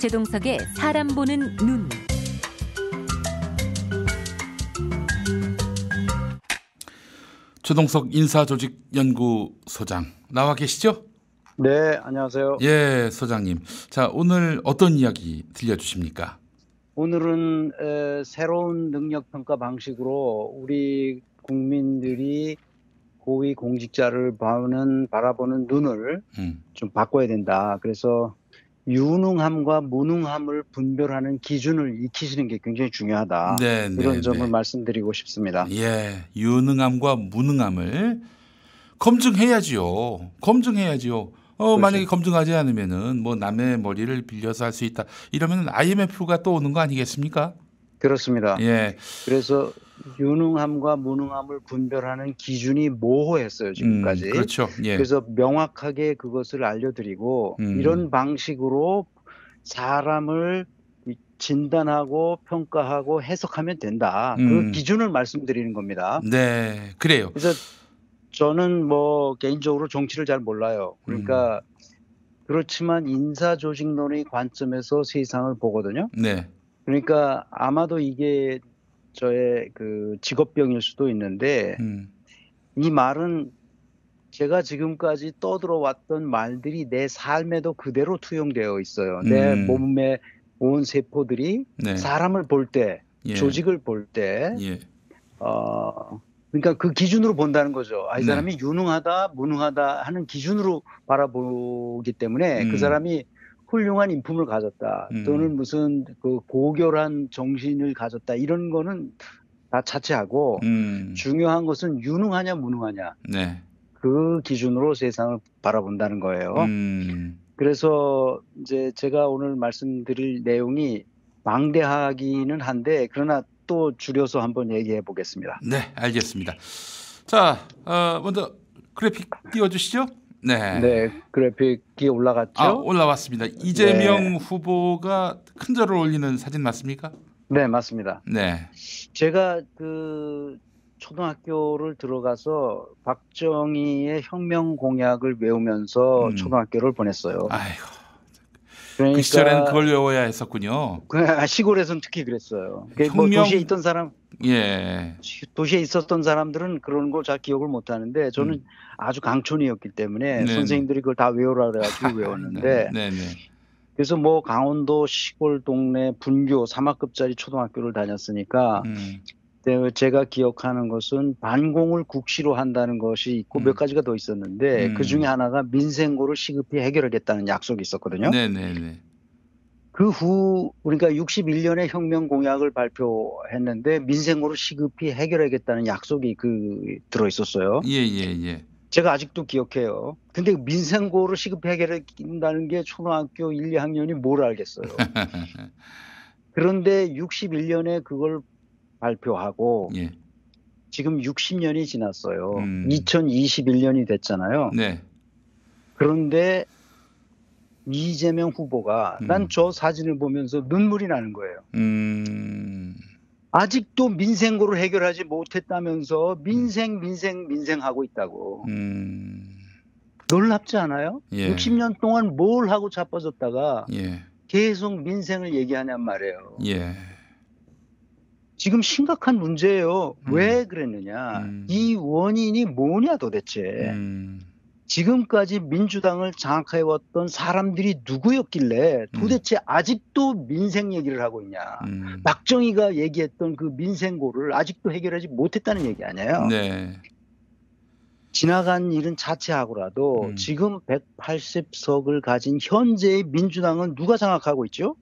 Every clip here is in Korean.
최동석의 사람 보는 눈. 최동석 인사조직연구소장 나와 계시죠? 네, 안녕하세요. 예, 소장님. 자, 오늘 어떤 이야기 들려주십니까? 오늘은 새로운 능력평가 방식으로 우리 국민들이 고위 공직자를 바라보는 눈을 좀 바꿔야 된다. 그래서 유능함과 무능함을 분별하는 기준을 익히시는 게 굉장히 중요하다. 네, 이런 네, 점을 네. 말씀드리고 싶습니다. 예, 유능함과 무능함을 검증해야지요. 그렇죠. 만약에 검증하지 않으면은 뭐 남의 머리를 빌려서 할 수 있다. 이러면은 IMF가 또 오는 거 아니겠습니까? 그렇습니다. 예, 그래서 유능함과 무능함을 분별하는 기준이 모호했어요, 지금까지. 그렇죠. 예, 그래서 명확하게 그것을 알려드리고 이런 방식으로 사람을 진단하고 평가하고 해석하면 된다. 그 기준을 말씀드리는 겁니다. 네, 그래요. 그래서 저는 뭐 개인적으로 정치를 잘 몰라요. 그러니까 그렇지만 인사조직론의 관점에서 세상을 보거든요. 네, 그러니까 아마도 이게 저의 그 직업병일 수도 있는데 이 말은 제가 지금까지 떠들어왔던 말들이 내 삶에도 그대로 투영되어 있어요. 내 몸의 온 세포들이 네, 사람을 볼 때, 예, 조직을 볼 때, 예, 그러니까 그 기준으로 본다는 거죠. 이 네. 사람이 유능하다, 무능하다 하는 기준으로 바라보기 때문에 그 사람이 훌륭한 인품을 가졌다 또는 무슨 그 고결한 정신을 가졌다 이런 거는 다 차치하고 중요한 것은 유능하냐 무능하냐 네, 그 기준으로 세상을 바라본다는 거예요. 그래서 이제 제가 오늘 말씀드릴 내용이 방대하기는 한데 그러나 또 줄여서 한번 얘기해 보겠습니다. 네, 알겠습니다. 자, 먼저 그래픽 띄워주시죠. 네. 네, 그래픽이 올라갔죠? 올라왔습니다. 이재명 후보가 큰 절을 올리는 사진 맞습니까? 네, 맞습니다. 네. 제가 그 초등학교를 들어가서 박정희의 혁명 공약을 외우면서 초등학교를 보냈어요. 아이고. 그러니까 그 시절에는 그걸 외워야 했었군요. 시골에서는 특히 그랬어요. 혁명... 뭐 도시에 있던 사람, 예. 도시에 있었던 사람들은 그런 걸 잘 기억을 못 하는데 저는 아주 강촌이었기 때문에 선생님들이 그걸 다 외우라 그래가지고 외웠는데 그래서 뭐 강원도 시골 동네 분교 3학급짜리 초등학교를 다녔으니까 제가 기억하는 것은 반공을 국시로 한다는 것이 있고 몇 가지가 더 있었는데 그 중에 하나가 민생고를 시급히 해결하겠다는 약속이 있었거든요. 네네네. 그 후 우리가 61년에 혁명 공약을 발표했는데 민생고를 시급히 해결하겠다는 약속이 들어 있었어요. 예. 제가 아직도 기억해요. 근데 민생고를 시급히 해결한다는 게 초등학교 1, 2학년이 뭘 알겠어요. 그런데 61년에 그걸 발표하고 지금 60년이 지났어요. 2021년이 됐잖아요. 네. 그런데 이재명 후보가 난 저 사진을 보면서 눈물이 나는 거예요. 아직도 민생고를 해결하지 못했다면서 민생 하고 있다고. 놀랍지 않아요? 60년 동안 뭘 하고 자빠졌다가 계속 민생을 얘기하냔 말이에요. 지금 심각한 문제예요. 왜 그랬느냐. 이 원인이 뭐냐 도대체. 지금까지 민주당을 장악해왔던 사람들이 누구였길래 도대체 아직도 민생 얘기를 하고 있냐. 박정희가 얘기했던 그 민생고를 아직도 해결하지 못했다는 얘기 아니에요. 네. 지나간 일은 자체하고라도 지금 180석을 가진 현재의 민주당은 누가 장악하고 있죠?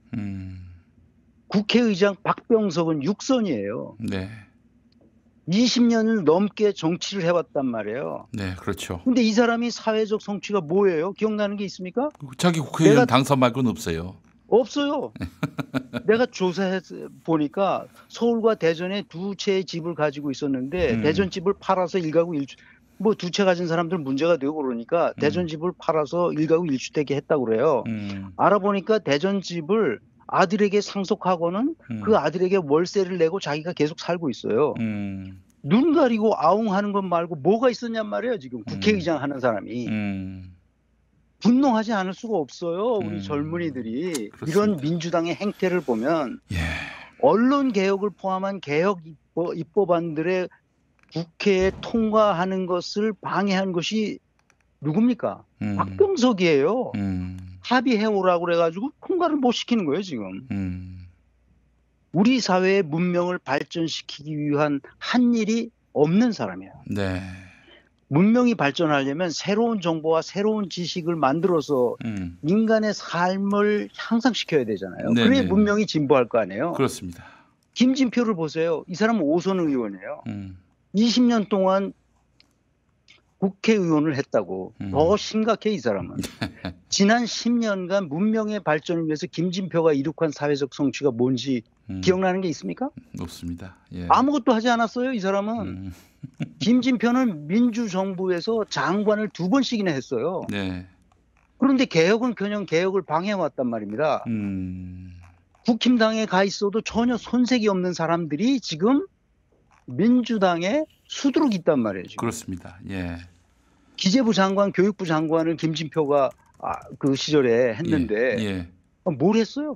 국회의장 박병석은 6선이에요. 네. 20년을 넘게 정치를 해왔단 말이에요. 네, 그렇죠. 근데 이 사람이 사회적 성취가 뭐예요? 기억나는 게 있습니까? 자기 국회의원 당선 말고는 없어요. 없어요. 내가 조사해 보니까 서울과 대전에 두 채의 집을 가지고 있었는데 대전 집을 팔아서 1가구 1주 뭐 두 채 가진 사람들 문제가 되고 그러니까 대전 집을 팔아서 1가구 1주택에 했다고 그래요. 알아보니까 대전 집을 아들에게 상속하고는 그 아들에게 월세를 내고 자기가 계속 살고 있어요. 눈 가리고 아웅하는 것 말고 뭐가 있었냔 말이에요. 지금 국회의장 하는 사람이. 분노하지 않을 수가 없어요. 우리 젊은이들이 그렇습니다. 이런 민주당의 행태를 보면 예. 언론 개혁을 포함한 개혁 입법안들의 국회에 통과하는 것을 방해한 것이 누굽니까? 박병석이에요. 합의해오라고 그래가지고 통과를 못 시키는 거예요, 지금. 우리 사회의 문명을 발전시키기 위한 한 일이 없는 사람이에요. 네. 문명이 발전하려면 새로운 정보와 새로운 지식을 만들어서 인간의 삶을 향상시켜야 되잖아요. 네네. 그래야 문명이 진보할 거 아니에요. 그렇습니다. 김진표를 보세요. 이 사람은 5선 의원이에요. 20년 동안 국회의원을 했다고. 더 심각해 이 사람은. 지난 10년간 문명의 발전을 위해서 김진표가 이룩한 사회적 성취가 뭔지 기억나는 게 있습니까? 없습니다. 예. 아무것도 하지 않았어요 이 사람은. 김진표는 민주정부에서 장관을 2번씩이나 했어요. 네. 그런데 개혁은 그냥 개혁을 방해해왔단 말입니다. 국힘당에 가 있어도 전혀 손색이 없는 사람들이 지금 민주당에 수두룩 있단 말이에요. 지금. 그렇습니다. 예. 기재부 장관, 교육부 장관을 김진표가 그 시절에 했는데 예. 뭘 했어요?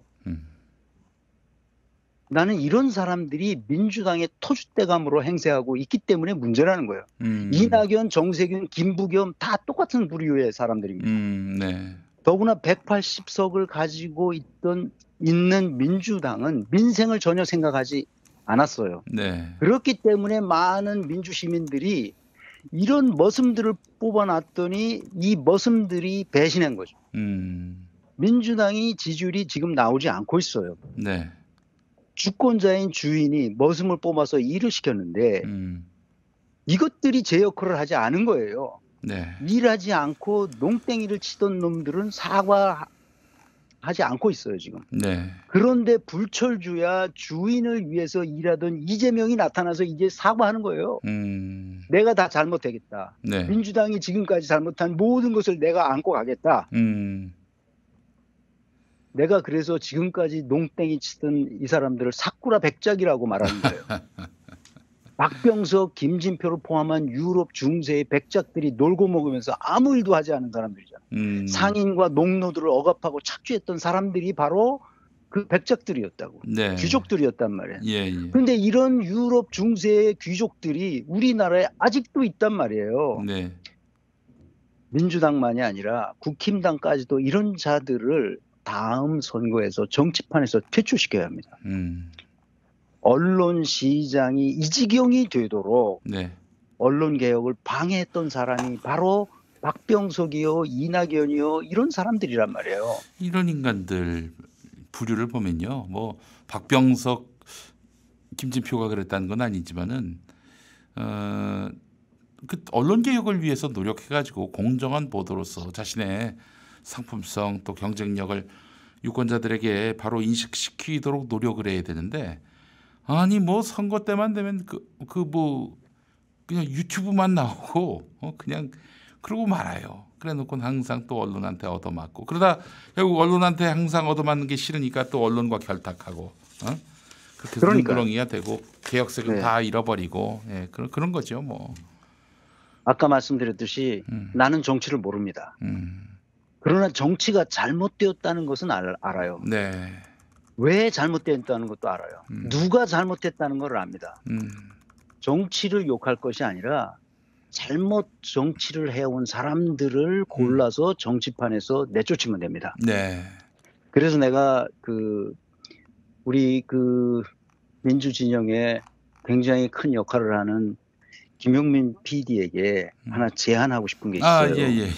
나는 이런 사람들이 민주당의 터줏대감으로 행세하고 있기 때문에 문제라는 거예요. 이낙연, 정세균, 김부겸 다 똑같은 부류의 사람들입니다. 네. 더구나 180석을 가지고 있는 민주당은 민생을 전혀 생각하지 않았어요. 네. 그렇기 때문에 많은 민주시민들이 이런 머슴들을 뽑아놨더니 이 머슴들이 배신한 거죠. 민주당이 지지율이 지금 나오지 않고 있어요. 네. 주권자인 주인이 머슴을 뽑아서 일을 시켰는데 이것들이 제 역할을 하지 않은 거예요. 네. 일하지 않고 농땡이를 치던 놈들은 사과하지 않고 있어요 지금. 네. 그런데 불철주야 주인을 위해서 일하던 이재명이 나타나서 이제 사과하는 거예요. 내가 다 잘못되겠다. 네. 민주당이 지금까지 잘못한 모든 것을 내가 안고 가겠다. 내가 그래서 지금까지 농땡이 치던 이 사람들을 사쿠라 백작이라고 말하는 거예요. 박병석, 김진표를 포함한 유럽 중세의 백작들이 놀고 먹으면서 아무 일도 하지 않은 사람들이잖아요. 상인과 농노들을 억압하고 착취했던 사람들이 바로 그 백작들이었다고. 네. 귀족들이었단 말이에요. 예. 그런데 이런 유럽 중세의 귀족들이 우리나라에 아직도 있단 말이에요. 네. 민주당만이 아니라 국힘당까지도 이런 자들을 다음 선거에서 정치판에서 퇴출시켜야 합니다. 언론 시장이 이 지경이 되도록 네. 언론 개혁을 방해했던 사람이 바로 박병석이요, 이낙연이요 이런 사람들이란 말이에요. 이런 인간들 부류를 보면요, 뭐 박병석, 김진표가 그랬다는 건 아니지만은 그 언론 개혁을 위해서 노력해가지고 공정한 보도로서 자신의 상품성 또 경쟁력을 유권자들에게 바로 인식시키도록 노력을 해야 되는데 아니 뭐 선거 때만 되면 뭐 그냥 유튜브만 나오고 그냥 그러고 말아요. 그래놓고 항상 또 언론한테 얻어맞고 그러다 결국 언론한테 항상 얻어맞는 게 싫으니까 또 언론과 결탁하고 그렇게 눈구렁이가 되고 개혁색을 네. 다 잃어버리고 예, 그런 거죠 뭐. 아까 말씀드렸듯이 나는 정치를 모릅니다. 그러나 정치가 잘못되었다는 것은 알아요. 네. 왜 잘못되었다는 것도 알아요. 누가 잘못했다는 걸 압니다. 정치를 욕할 것이 아니라 잘못 정치를 해온 사람들을 골라서 정치판에서 내쫓으면 됩니다. 네. 그래서 내가 우리 민주진영에 굉장히 큰 역할을 하는 김용민 PD에게 하나 제안하고 싶은 게 있어요. 예.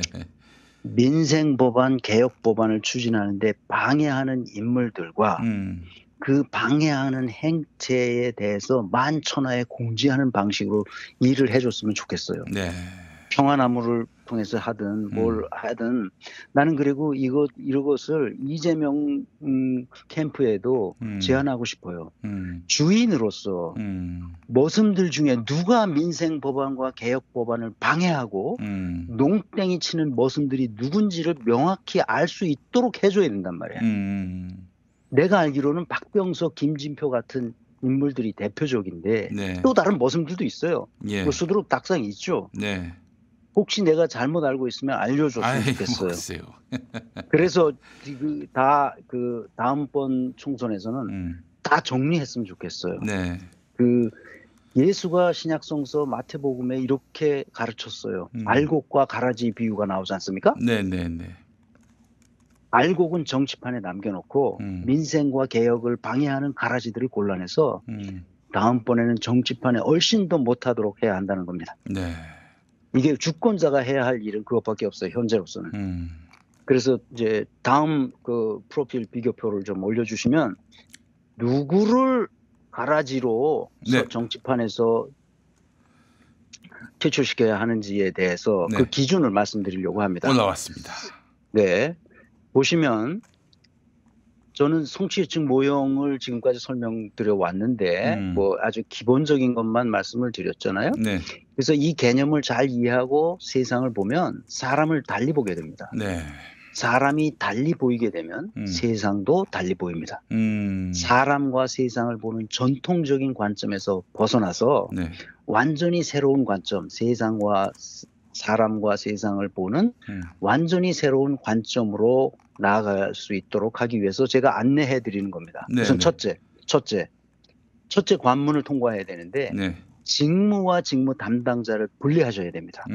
민생법안, 개혁법안을 추진하는데 방해하는 인물들과 그 방해하는 행태에 대해서 만천하에 공지하는 방식으로 일을 해줬으면 좋겠어요. 네. 평화나무를 통해서 하든 뭘 하든 나는 그리고 이것을 이재명 캠프에도 제안하고 싶어요. 주인으로서 머슴들 중에 누가 민생 법안과 개혁 법안을 방해하고 농땡이 치는 머슴들이 누군지를 명확히 알 수 있도록 해줘야 된단 말이야. 내가 알기로는 박병석, 김진표 같은 인물들이 대표적인데 네. 또 다른 머슴들도 있어요. 예. 뭐 수두룩 닭상이 있죠. 네. 혹시 내가 잘못 알고 있으면 알려줬으면 좋겠어요. 글쎄요. 그래서 그 다음번 총선에서는 다 정리했으면 좋겠어요. 네. 그 예수가 신약성서 마태복음에 이렇게 가르쳤어요. 알곡과 가라지 비유가 나오지 않습니까? 네네네. 알곡은 정치판에 남겨놓고 민생과 개혁을 방해하는 가라지들을 골라내서 다음번에는 정치판에 훨씬 더 못하도록 해야 한다는 겁니다. 네. 이게 주권자가 해야 할 일은 그것밖에 없어요. 현재로서는. 그래서 이제 다음 그 프로필 비교표를 좀 올려주시면 누구를 가라지로 네. 정치판에서 퇴출시켜야 하는지에 대해서 네. 그 기준을 말씀드리려고 합니다. 올라왔습니다. 네. 보시면 저는 성취층 모형을 지금까지 설명드려 왔는데 뭐 아주 기본적인 것만 말씀을 드렸잖아요. 네. 그래서 이 개념을 잘 이해하고 세상을 보면 사람을 달리 보게 됩니다. 네. 사람이 달리 보이게 되면 세상도 달리 보입니다. 사람과 세상을 보는 전통적인 관점에서 벗어나서 네. 완전히 새로운 관점, 사람과 세상을 보는 완전히 새로운 관점으로 나아갈 수 있도록 하기 위해서 제가 안내해 드리는 겁니다. 네, 우선 네. 첫째 관문을 통과해야 되는데 네. 직무와 직무 담당자를 분리하셔야 됩니다.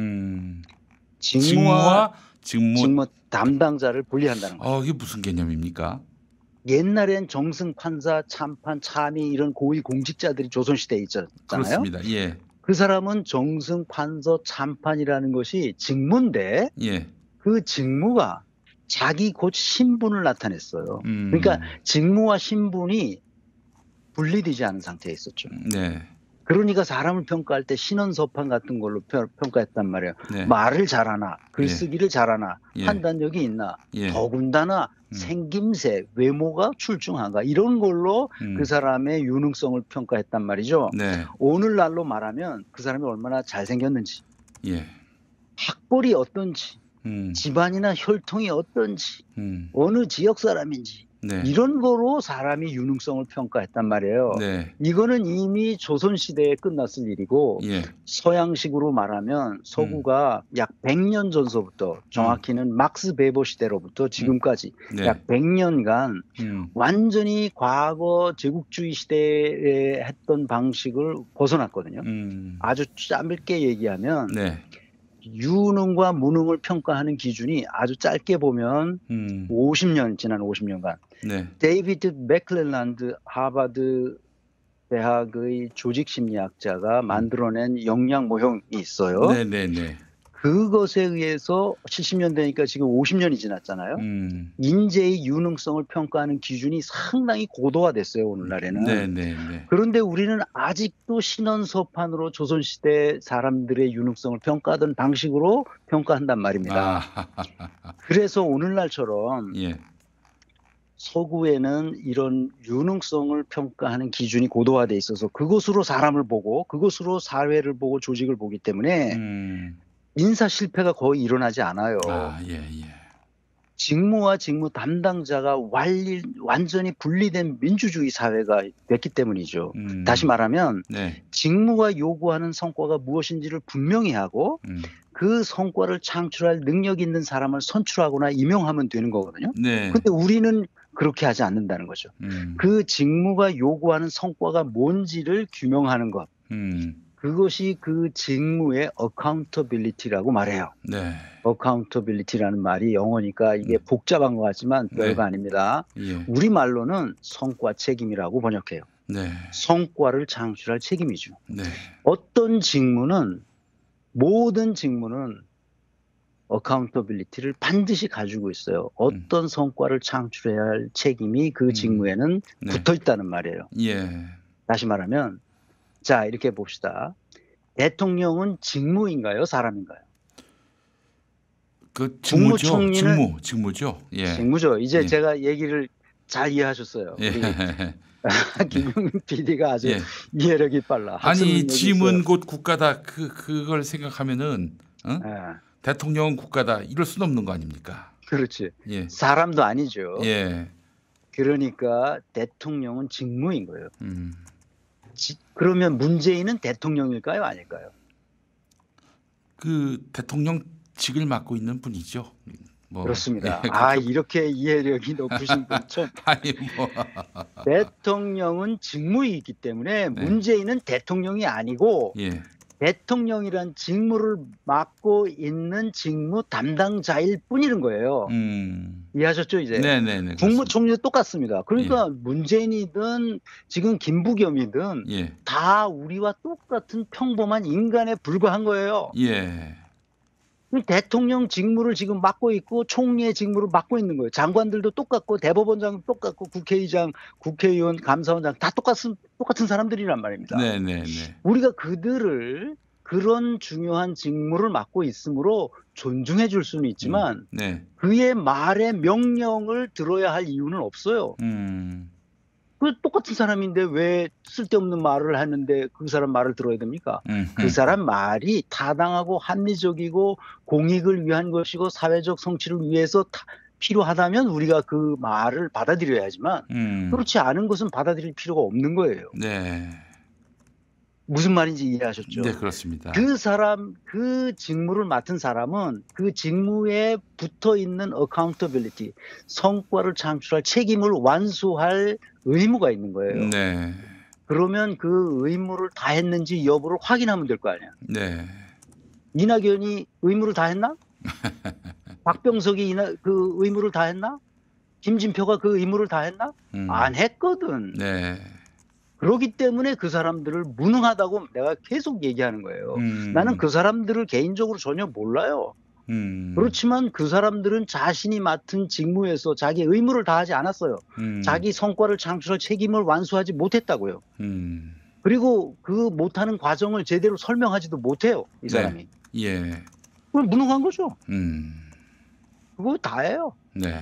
직무 담당자를 분리한다는 거죠. 이게 무슨 개념입니까? 옛날엔 정승, 판사, 참판, 참의 이런 고위 공직자들이 조선시대에 있잖아요. 그렇습니다. 예. 그 사람은 정승, 판사, 참판이라는 것이 직무인데 예. 그 직무가 자기 곧 신분을 나타냈어요. 그러니까 직무와 신분이 분리되지 않은 상태에 있었죠. 네. 그러니까 사람을 평가할 때 신원서판 같은 걸로 평가했단 말이에요. 네. 말을 잘하나, 글쓰기를 잘하나, 예. 판단력이 있나, 예. 더군다나 생김새, 외모가 출중한가 이런 걸로 그 사람의 유능성을 평가했단 말이죠. 네. 오늘날로 말하면 그 사람이 얼마나 잘생겼는지, 예. 학벌이 어떤지, 집안이나 혈통이 어떤지, 어느 지역 사람인지 네. 이런 거로 사람이 유능성을 평가했단 말이에요. 네. 이거는 이미 조선시대에 끝났을 일이고 예. 서양식으로 말하면 서구가 약 100년 전서부터 정확히는 막스 베버 시대로부터 지금까지 네. 약 100년간 완전히 과거 제국주의 시대에 했던 방식을 벗어났거든요. 아주 짧게 얘기하면 네. 유능과 무능을 평가하는 기준이 아주 짧게 보면 50년 지난 50년간 네. 데이비드 맥클렐란드 하버드 대학의 조직심리학자가 만들어낸 역량 모형이 있어요. 네네네. 그것에 의해서 70년대니까 지금 50년이 지났잖아요. 인재의 유능성을 평가하는 기준이 상당히 고도화됐어요. 오늘날에는. 네네네. 그런데 우리는 아직도 신원서판으로 조선시대 사람들의 유능성을 평가하던 방식으로 평가한단 말입니다. 그래서 오늘날처럼 예. 서구에는 이런 유능성을 평가하는 기준이 고도화돼 있어서 그것으로 사람을 보고 그것으로 사회를 보고 조직을 보기 때문에 인사 실패가 거의 일어나지 않아요. 예. 직무와 직무 담당자가 완전히 분리된 민주주의 사회가 됐기 때문이죠. 다시 말하면 네. 직무가 요구하는 성과가 무엇인지를 분명히 하고 그 성과를 창출할 능력 있는 사람을 선출하거나 임용하면 되는 거거든요. 네. 근데 우리는 그렇게 하지 않는다는 거죠. 그 직무가 요구하는 성과가 뭔지를 규명하는 것. 그것이 그 직무의 accountability라고 말해요. 네. accountability라는 말이 영어니까 이게 복잡한 것 같지만 별거 아닙니다. 예. 우리말로는 성과 책임이라고 번역해요. 네. 성과를 창출할 책임이죠. 네. 모든 직무는 accountability를 반드시 가지고 있어요. 어떤 성과를 창출해야 할 책임이 그 직무에는 붙어 있다는 말이에요. 예. 다시 말하면 자, 이렇게 봅시다. 대통령은 직무인가요? 사람인가요? 그 직무죠. 국무총리는 직무죠. 예. 직무죠. 이제 예. 제가 얘기를 잘 이해하셨어요. 예. 김용민 PD가 아주 예. 이해력이 빨라. 아니 짐은 곧 국가다. 그걸 생각하면은 대통령은 국가다. 이럴 수는 없는 거 아닙니까? 그렇지. 예. 사람도 아니죠. 예. 그러니까 대통령은 직무인 거예요. 그러면 문재인은 대통령일까요? 아닐까요? 그 대통령직을 맡고 있는 분이죠. 뭐, 그렇습니다. 예, 이렇게 이해력이 높으신 분 참. 아니 뭐 대통령은 직무이기 때문에 네. 문재인은 대통령이 아니고 예. 대통령이란 직무를 맡고 있는 직무 담당자일 뿐이는 거예요. 이해하셨죠 이제? 네네네. 국무총리도 똑같습니다. 그러니까 문재인이든 지금 김부겸이든 예. 다 우리와 똑같은 평범한 인간에 불과한 거예요. 예. 대통령 직무를 지금 맡고 있고 총리의 직무를 맡고 있는 거예요. 장관들도 똑같고 대법원장도 똑같고 국회의장, 국회의원, 감사원장 다 똑같은 사람들이란 말입니다. 네네네. 우리가 그들을 그런 중요한 직무를 맡고 있으므로 존중해 줄 수는 있지만 네. 그의 말에 명령을 들어야 할 이유는 없어요. 그 똑같은 사람인데 왜 쓸데없는 말을 하는데 그 사람 말을 들어야 됩니까? 그 사람 말이 타당하고 합리적이고 공익을 위한 것이고 사회적 성취를 위해서 필요하다면 우리가 그 말을 받아들여야 하지만 그렇지 않은 것은 받아들일 필요가 없는 거예요. 네. 무슨 말인지 이해하셨죠? 네, 그렇습니다. 그 직무를 맡은 사람은 그 직무에 붙어 있는 accountability, 성과를 창출할 책임을 완수할 의무가 있는 거예요. 네. 그러면 그 의무를 다 했는지 여부를 확인하면 될 거 아니야. 네. 이낙연이 의무를 다 했나? 박병석이 그 의무를 다 했나? 김진표가 그 의무를 다 했나? 안 했거든. 네. 그렇기 때문에 그 사람들을 무능하다고 내가 계속 얘기하는 거예요. 나는 그 사람들을 개인적으로 전혀 몰라요. 그렇지만 그 사람들은 자신이 맡은 직무에서 자기 의무를 다하지 않았어요. 자기 성과를 창출할 책임을 완수하지 못했다고요. 그리고 그 못하는 과정을 제대로 설명하지도 못해요. 이 사람이. 네. 예. 그럼 무능한 거죠. 그거 다예요. 네.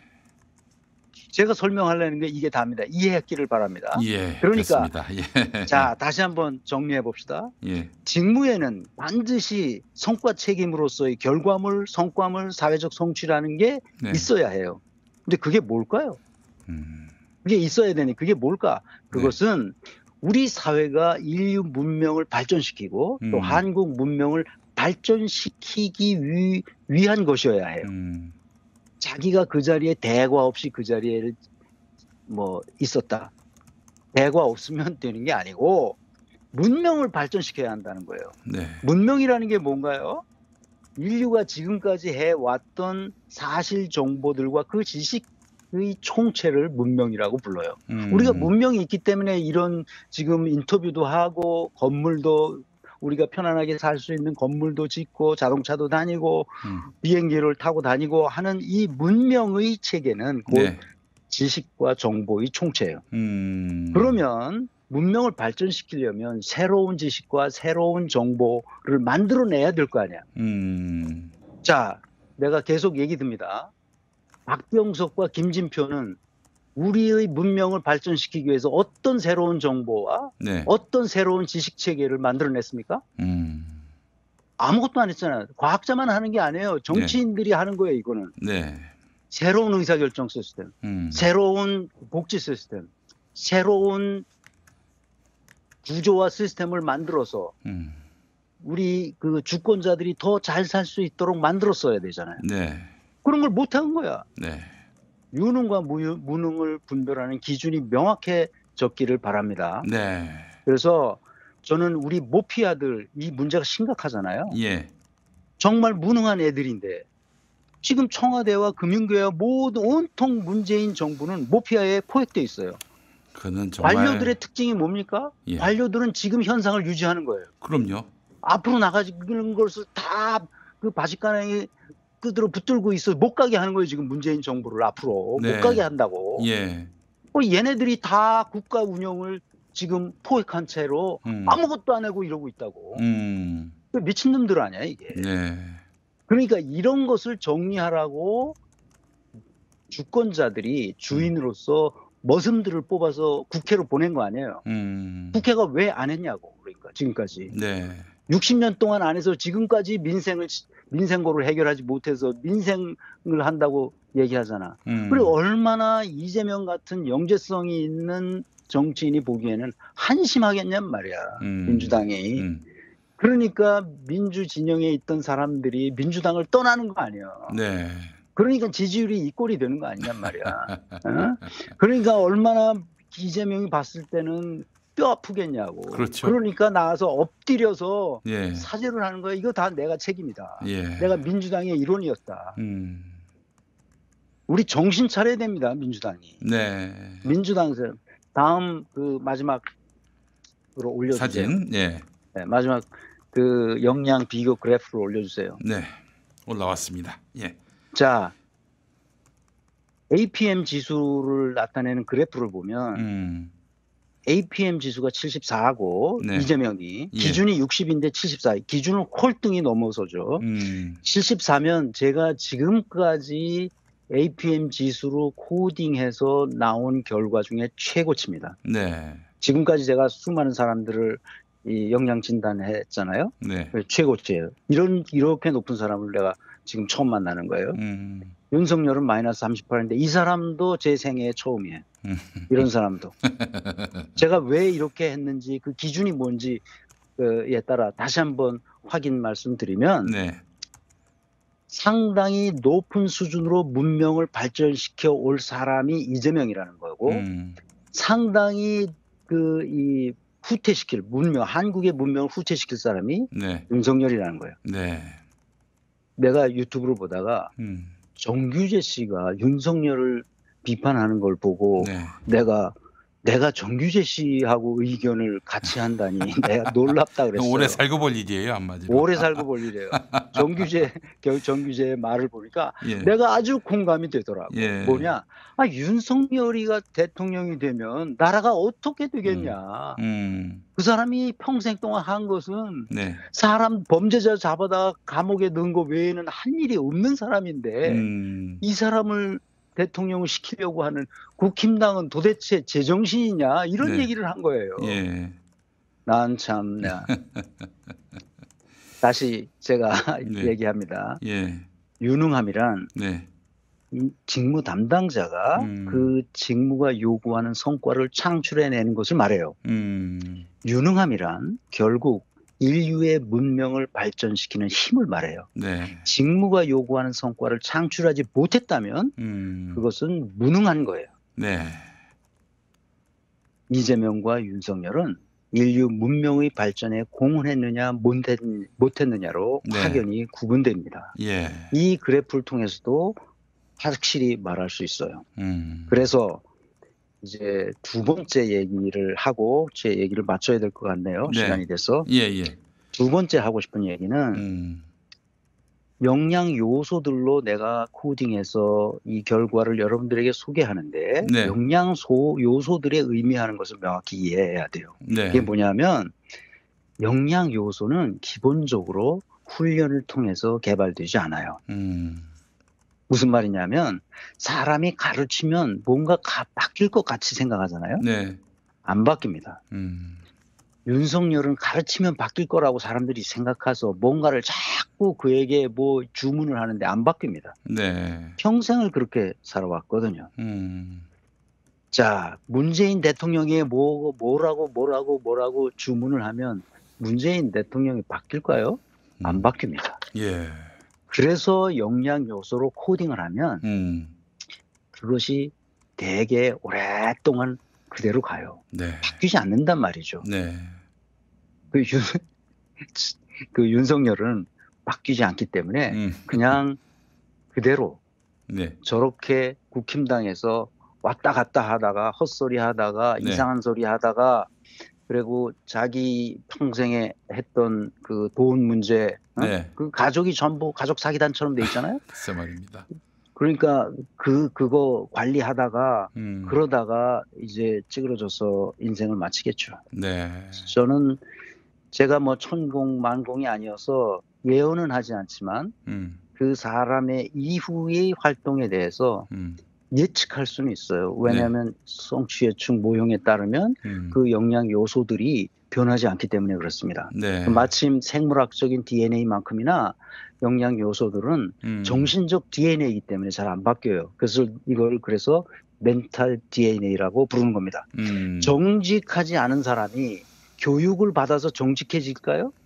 제가 설명하려는 게 이게 다입니다. 이해했기를 바랍니다. 예. 그러니까 예. 자, 다시 한번 정리해 봅시다. 예. 직무에는 반드시 성과 책임으로서의 결과물, 성과물, 사회적 성취라는 게 네. 있어야 해요. 근데 그게 뭘까요? 그게 있어야 되니 그게 뭘까? 그것은 우리 사회가 인류 문명을 발전시키고 또 한국 문명을 발전시키기 위한 것이어야 해요. 자기가 그 자리에 대과 없이 그 자리에 뭐 있었다. 대과 없으면 되는 게 아니고 문명을 발전시켜야 한다는 거예요. 네. 문명이라는 게 뭔가요? 인류가 지금까지 해왔던 사실 정보들과 그 지식의 총체를 문명이라고 불러요. 우리가 문명이 있기 때문에 이런 지금 인터뷰도 하고 건물도 우리가 편안하게 살 수 있는 건물도 짓고 자동차도 다니고 비행기를 타고 다니고 하는 이 문명의 체계는 곧 지식과 정보의 총체예요. 그러면 문명을 발전시키려면 새로운 지식과 새로운 정보를 만들어내야 될 거 아니야. 자, 내가 계속 얘기 듭니다. 박병석과 김진표는 우리의 문명을 발전시키기 위해서 어떤 새로운 정보와 어떤 새로운 지식체계를 만들어냈습니까? 아무것도 안 했잖아요. 과학자만 하는 게 아니에요. 정치인들이 하는 거예요, 이거는. 새로운 의사결정 시스템, 새로운 복지 시스템, 새로운 구조와 시스템을 만들어서 우리 그 주권자들이 더 잘 살 수 있도록 만들었어야 되잖아요. 그런 걸 못한 거야. 유능과 무능을 분별하는 기준이 명확해졌기를 바랍니다. 그래서 저는 우리 모피아들 이 문제가 심각하잖아요. 정말 무능한 애들인데 지금 청와대와 금융계와 모든 온통 문재인 정부는 모피아에 포획되어 있어요. 그는 정말 관료들의 특징이 뭡니까? 관료들은 지금 현상을 유지하는 거예요. 그럼요. 앞으로 나가는 것을 다 그 바짓가랑이 끄들어 붙들고 있어 못 가게 하는 거예요. 지금 문재인 정부를 앞으로 못 가게 한다고. 얘네들이 다 국가 운영을 지금 포획한 채로 아무것도 안 하고 이러고 있다고. 미친놈들 아니야 이게. 그러니까 이런 것을 정리하라고 주권자들이 주인으로서 머슴들을 뽑아서 국회로 보낸 거 아니에요. 국회가 왜 안 했냐고. 그러니까 지금까지 60년 동안 안 해서 지금까지 민생고를 해결하지 못해서 민생을 한다고 얘기하잖아. 그리고 얼마나 이재명 같은 영재성이 있는 정치인이 보기에는 한심하겠냔 말이야. 민주당이. 그러니까 민주 진영에 있던 사람들이 민주당을 떠나는 거 아니에요. 네. 그러니까 지지율이 이 꼴이 되는 거 아니냔 말이야. 어? 그러니까 얼마나 이재명이 봤을 때는 뼈 아프겠냐고. 그렇죠. 그러니까 나와서 엎드려서 예. 사죄를 하는 거야. 이거 다 내가 책임이다. 예. 내가 민주당의 일원이었다. 우리 정신 차려야 됩니다. 민주당이. 네. 민주당에서 다음 그 마지막으로 올려주세요. 사진. 예. 네, 마지막 그 역량 비교 그래프를 올려주세요. 네. 올라왔습니다. 예. 자, APM 지수를 나타내는 그래프를 보면 APM 지수가 74고 네. 이재명이 예. 기준이 60인데 74. 기준은 콜등이 넘어서죠. 74면 제가 지금까지 APM 지수로 코딩해서 나온 결과 중에 최고치입니다. 네. 지금까지 제가 수많은 사람들을 이 영양 진단했잖아요. 네. 최고치예요. 이렇게 높은 사람을 내가 지금 처음 만나는 거예요. 윤석열은 마이너스 38인데 이 사람도 제 생애에 처음이에요. 이런 사람도. 제가 왜 이렇게 했는지 그 기준이 뭔지에 따라 다시 한번 확인 말씀드리면 네. 상당히 높은 수준으로 문명을 발전시켜 올 사람이 이재명이라는 거고 상당히 이 후퇴시킬 문명, 한국의 문명을 후퇴시킬 사람이 네. 윤석열이라는 거예요. 네. 내가 유튜브를 보다가 정규재 씨가 윤석열을 비판하는 걸 보고 네. 내가 정규재 씨하고 의견을 같이 한다니 내가 놀랍다 그랬어요. 오래 살고 볼 일이에요, 한마디로. 오래 살고 볼 일이에요. 정규재의 말을 보니까 예. 내가 아주 공감이 되더라고. 예. 뭐냐? 윤석열이가 대통령이 되면 나라가 어떻게 되겠냐. 그 사람이 평생 동안 한 것은 네. 사람 범죄자 잡아다 감옥에 넣은 거 외에는 한 일이 없는 사람인데 이 사람을 대통령을 시키려고 하는 국힘당은 도대체 제정신이냐 이런 네. 얘기를 한 거예요. 예. 난 참나. 다시 제가 네. 얘기합니다. 예. 유능함이란 네. 이 직무 담당자가 그 직무가 요구하는 성과를 창출해내는 것을 말해요. 유능함이란 결국 인류의 문명을 발전시키는 힘을 말해요. 네. 직무가 요구하는 성과를 창출하지 못했다면 그것은 무능한 거예요. 네. 이재명과 윤석열은 인류 문명의 발전에 공헌했느냐 못했느냐로 네. 확연히 구분됩니다. 예. 이 그래프를 통해서도 확실히 말할 수 있어요. 그래서 이제 두 번째 얘기를 하고 제 얘기를 마쳐야 될 것 같네요. 네. 시간이 돼서. 예. 두 번째 하고 싶은 얘기는 영양 요소들로 내가 코딩해서 이 결과를 여러분들에게 소개하는데 네. 영양 요소들의 의미하는 것을 명확히 이해해야 돼요. 네. 이게 뭐냐면 영양 요소는 기본적으로 훈련을 통해서 개발되지 않아요. 무슨 말이냐면 사람이 가르치면 뭔가 바뀔 것 같이 생각하잖아요. 네. 안 바뀝니다. 윤석열은 가르치면 바뀔 거라고 사람들이 생각해서 뭔가를 자꾸 그에게 뭐 주문을 하는데 안 바뀝니다. 네. 평생을 그렇게 살아왔거든요. 자, 문재인 대통령이 뭐라고 주문을 하면 문재인 대통령이 바뀔까요? 안 바뀝니다. 예. 그래서 영양 요소로 코딩을 하면 그것이 되게 오랫동안 그대로 가요. 네. 바뀌지 않는단 말이죠. 네. 그 윤석열은 바뀌지 않기 때문에 그냥 그대로 네. 저렇게 국힘당에서 왔다 갔다 하다가 헛소리 하다가 네. 이상한 소리 하다가 그리고 자기 평생에 했던 그 돈 문제 네. 그 가족이 전부 가족 사기단처럼 돼 있잖아요. 글쎄 말입니다. 그러니까 그거 관리하다가 그러다가 이제 찌그러져서 인생을 마치겠죠. 네. 저는 제가 뭐 천공만공이 아니어서 예언은 하지 않지만 그 사람의 이후의 활동에 대해서 예측할 수는 있어요. 왜냐하면 성취예측 모형에 따르면 그 영양 요소들이 변하지 않기 때문에 그렇습니다. 네. 마침 생물학적인 DNA만큼이나 영양 요소들은 정신적 DNA이기 때문에 잘 안 바뀌어요. 그래서 그래서 멘탈 DNA라고 부르는 겁니다. 정직하지 않은 사람이 교육을 받아서 정직해질까요?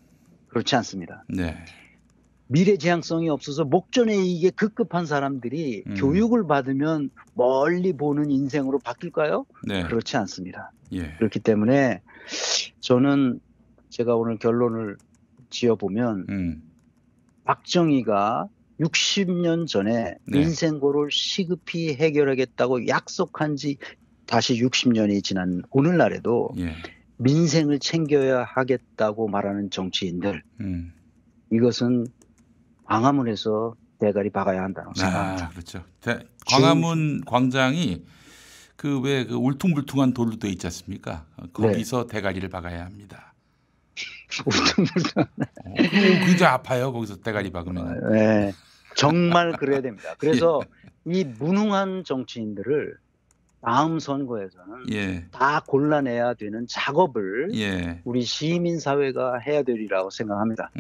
그렇지 않습니다. 네. 미래 지향성이 없어서 목전에 이게 급급한 사람들이 교육을 받으면 멀리 보는 인생으로 바뀔까요? 네. 그렇지 않습니다. 예. 그렇기 때문에 저는 제가 오늘 결론을 지어보면 박정희가 60년 전에 네. 민생고를 시급히 해결하겠다고 약속한 지 다시 60년이 지난 오늘날에도 예. 민생을 챙겨야 하겠다고 말하는 정치인들 이것은 광화문에서 대가리 박아야 한다고 생각합니다. 그렇죠. 광화문 광장이 그 왜 그 울퉁불퉁한 돌로 돼 있지 않습니까? 거기서 네. 대가리를 박아야 합니다. 울퉁불퉁. 굉장히 아파요. 거기서 대가리 박으면. 네, 정말 그래야 됩니다. 그래서 이 무능한 정치인들을 다음 선거에서는 예. 다 골라내야 되는 작업을 예. 우리 시민 사회가 해야 되리라고 생각합니다.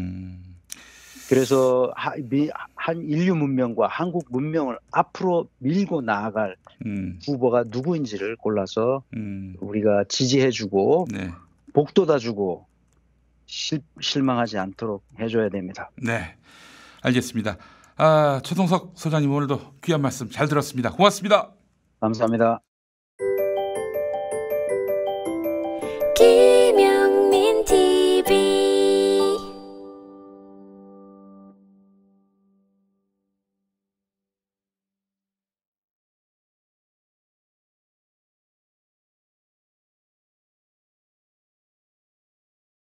그래서 한 인류 문명과 한국 문명을 앞으로 밀고 나아갈 후보가 누구인지를 골라서 우리가 지지해주고 네. 복돋아주고 실망하지 않도록 해줘야 됩니다. 네, 알겠습니다. 최동석 소장님 오늘도 귀한 말씀 잘 들었습니다. 고맙습니다. 감사합니다.